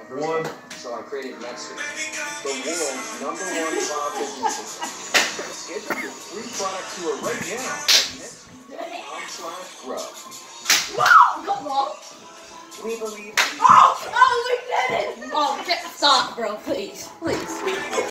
One. So I created Nextdoor, the world's #1 cloud business system. Schedule your free product tour right now at Nextdoor.com/grow. Whoa! Come on! We believe. Oh, we did it! Oh, stop, bro, please. Please.